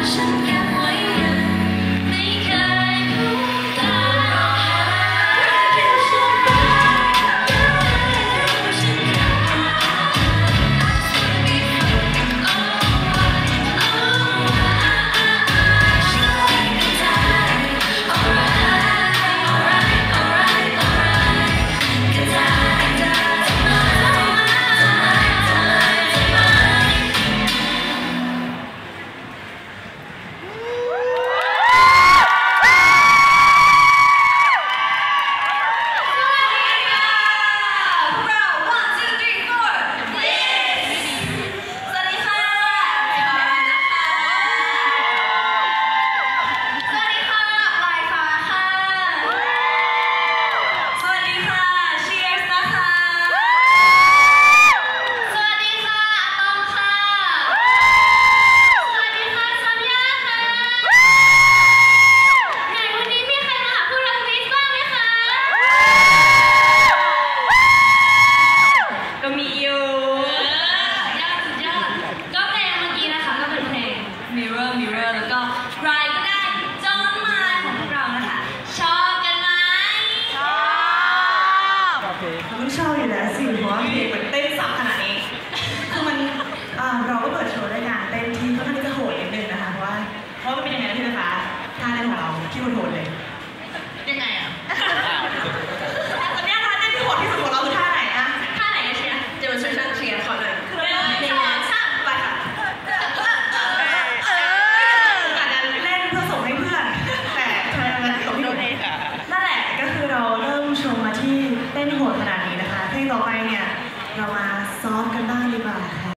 Mirror แล้วก็ใครก็ได้จงมาของพวกเรานะคะชอบกันไหมชอบต้องชอบอยู่แล้วสิเพราะว่าเพลงมันเต้นสับขนาดนี้คือมันเราก็เปิดโชว์ด้วยการเต้นที่ค่อนข้างจะโหดนิดนึงนะคะเพราะว่ามันเป็นยังไงนะพี่นะคะท่าเต้นของเราที่โหดเลยยังไงอ่ะตอนนี้ท่าเต้นที่โหดที่สุดของเราคือท่าไหนนะท่าไหนเชียร์เดี๋ยวมาช่วยเชียร์ขอเลยไปค่ะนั่นแหละก็คือเราเริ่มชมมาที่เต้นโหดขนาดนี้นะคะเพลงต่อไปเนี่ยเรามาซ้อมกันบ้างดีกว่าค่ะ